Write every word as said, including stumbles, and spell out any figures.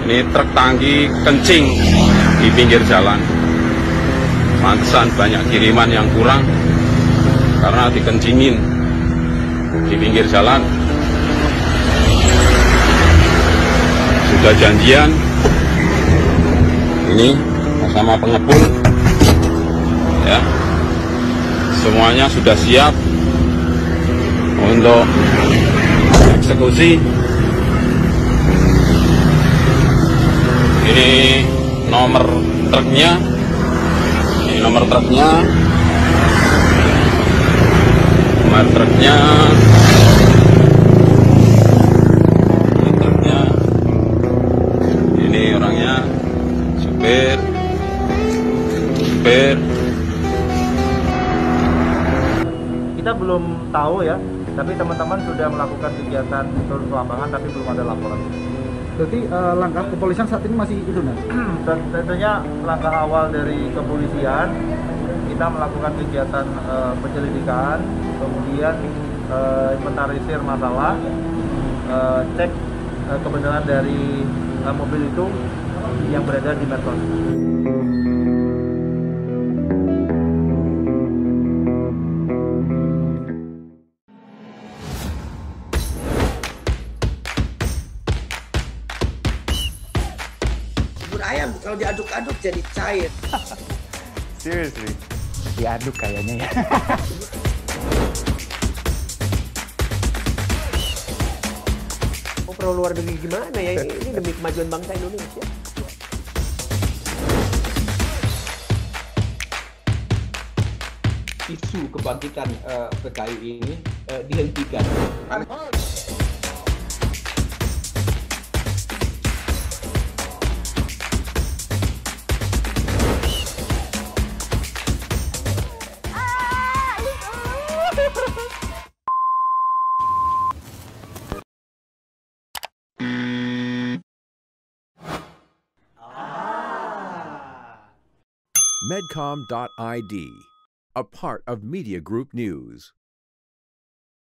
Ini truk tangki kencing di pinggir jalan. Pantesan banyak kiriman yang kurang karena dikencingin di pinggir jalan. Sudah janjian ini sama pengepul ya, semuanya sudah siap untuk eksekusi. Ini nomor truknya, ini nomor truknya, nomor truknya, ini truknya, ini orangnya, supir, supir. Kita belum tahu ya, tapi teman-teman sudah melakukan kegiatan turun ke lapangan tapi belum ada laporan. Berarti uh, langkah kepolisian saat ini masih itu, nah? Tentunya langkah awal dari kepolisian, kita melakukan kegiatan uh, penyelidikan, kemudian uh, inventarisir masalah, uh, cek uh, kebenaran dari uh, mobil itu yang berada di medsos. Ayam kalau diaduk-aduk jadi cair. Seriously, diaduk kayaknya ya. Oh, perlu luar negeri gimana ya? Ini demi kemajuan bangsa Indonesia. Isu kebangkitan uh, P K I ini uh, dihentikan. Medcom dot I D, a part of Media Group News.